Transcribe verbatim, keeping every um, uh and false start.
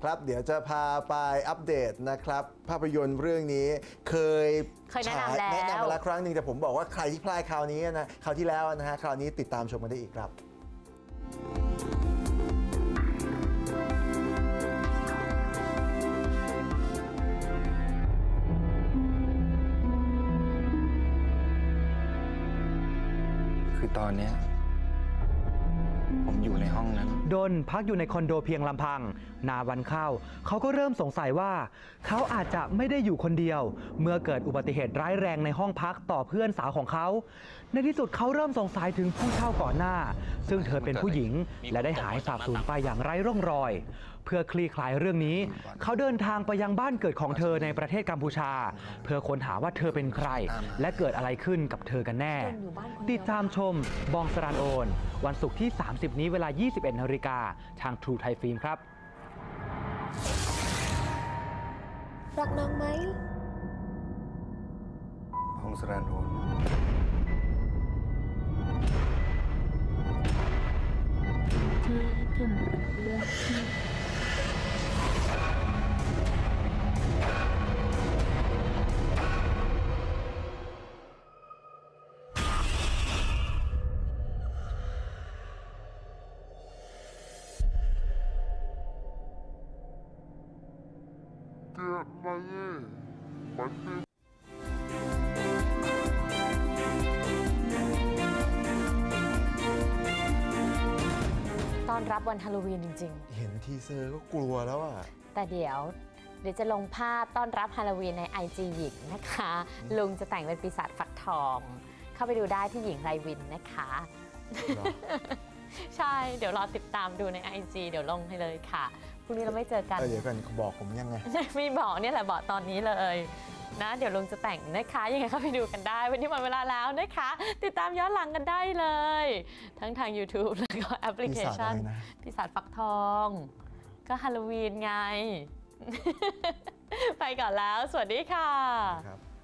ครับเดี๋ยวจะพาไปอัปเดตนะครับภาพยนตร์เรื่องนี้เคยเคยแนะนำแล้วแนะนำมาแล้วครั้งหนึ่งแต่ผมบอกว่าใครที่พลาดคราวนี้นะคราวที่แล้วนะฮะคราวนี้ติดตามชมกันได้อีกครับคือตอนนี้ผมอยู่ในห้องนั้นดนพักอยู่ในคอนโดเพียงลำพังนาวันเข้าเขาก็เริ่มสงสัยว่าเขาอาจจะไม่ได้อยู่คนเดียวเมื่อเกิดอุบัติเหตุร้ายแรงในห้องพักต่อเพื่อนสาวของเขาในที่สุดเขาเริ่มสงสัยถึงผู้เช่าก่อนหน้าซึ่งเธอเป็นผู้หญิงและได้หายสาบสูญไปอย่างไร้ร่องรอยเพื่อคลี่คลายเรื่องนี้เขาเดินทางไปยังบ้านเกิดของเธอในประเทศกัมพูชาเพื่อค้นหาว่าเธอเป็นใครและเกิดอะไรขึ้นกับเธอกันแน่ติดตามชมบองสรานโอนวันศุกร์ที่สามสิบนี้เวลายี่สิบเอ็ดนาฬิกาทาง True Thai Film ครับรักน้องไหมบองสรานโอนต้อนรับวันฮาโลวีนจริงๆเห็นทีเซอร์ก็กลัวแล้วอ่ะแต่เดี๋ยวเดี๋ยวจะลงภาพต้อนรับฮาโลวีนใน ไอ จี หญิงนะคะลุงจะแต่งเป็นปีศาจฟักทองเข้าไปดูได้ที่หญิงไรวินนะคะใช่เดี๋ยวรอติดตามดูใน ไอ จี เดี๋ยวลงให้เลยค่ะพรุ่งนี้เราไม่เจอกันเดี๋ยวกันบอกผมยังไงไม่บอกเนี่ยแหละบอกตอนนี้เลยนะเดี๋ยวลุงจะแต่งนะคะยังไงเข้าไปดูกันได้วันนี้หมดเวลาแล้วนะคะติดตามย้อนหลังกันได้เลยทั้งทาง YouTube แล้วก็แอปพลิเคชันปีศาจฟักทองก็ฮาโลวีนไงไปก่อนแล้วสวัสดีค่ะ